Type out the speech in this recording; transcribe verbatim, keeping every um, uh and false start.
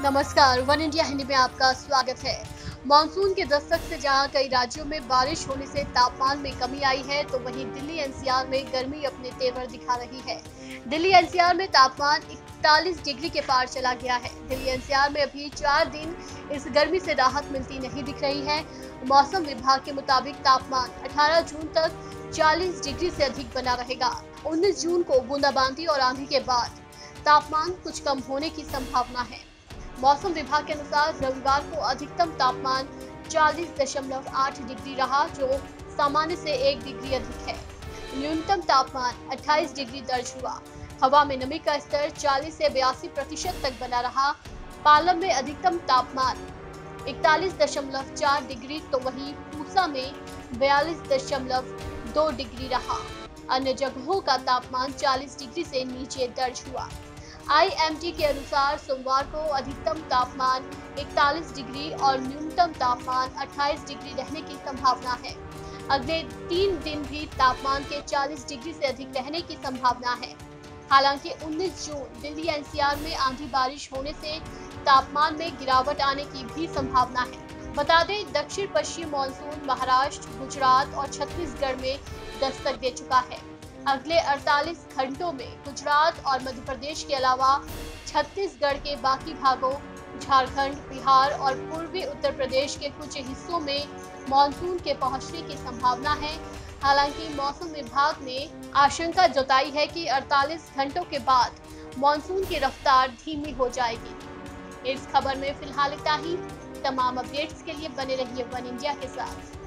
नमस्कार, one India Hindi में आपका स्वागत है। मानसून के दस्तक से जहां कई राज्यों में बारिश होने से तापमान में कमी आई है, तो वहीं दिल्ली एनसीआर में गर्मी अपने तेवर दिखा रही है। दिल्ली एनसीआर में तापमान इकतालीस डिग्री के पार चला गया है। दिल्ली एनसीआर में अभी चार दिन इस गर्मी से राहत मिलती नहीं दिख रही है। मौसम विभाग के मुताबिक तापमान अठारह जून तक चालीस डिग्री से अधिक बना रहेगा। उन्नीस जून को बूंदाबांदी और आंधी के बाद तापमान कुछ कम होने की संभावना है। मौसम विभाग के अनुसार रविवार को अधिकतम तापमान चालीस दशमलव आठ डिग्री रहा, जो सामान्य से एक डिग्री अधिक है। न्यूनतम तापमान अट्ठाईस डिग्री दर्ज हुआ। हवा में नमी का स्तर चालीस से बयासी प्रतिशत तक बना रहा। पालम में अधिकतम तापमान इकतालीस दशमलव चार डिग्री तो वहीं पूसा में बयालीस दशमलव दो डिग्री रहा। अन्य जगहों का तापमान चालीस डिग्री से नीचे दर्ज हुआ। आईएमडी के अनुसार सोमवार को अधिकतम तापमान इकतालीस डिग्री और न्यूनतम तापमान अट्ठाईस डिग्री रहने की संभावना है। अगले तीन दिन भी तापमान के चालीस डिग्री से अधिक रहने की संभावना है। हालांकि उन्नीस जून दिल्ली एनसीआर में आंधी बारिश होने से तापमान में गिरावट आने की भी संभावना है। बता दें, दक्षिण पश्चिम मानसून महाराष्ट्र, गुजरात और छत्तीसगढ़ में दस्तक दे चुका है। अगले अड़तालीस घंटों में गुजरात और मध्य प्रदेश के अलावा छत्तीसगढ़ के बाकी भागों, झारखंड, बिहार और पूर्वी उत्तर प्रदेश के कुछ हिस्सों में मानसून के पहुंचने की संभावना है। हालांकि मौसम विभाग ने आशंका जताई है कि अड़तालीस घंटों के बाद मानसून की रफ्तार धीमी हो जाएगी। इस खबर में फिलहाल इतना ही। तमाम अपडेट्स के लिए बने रहिए वन इंडिया के साथ।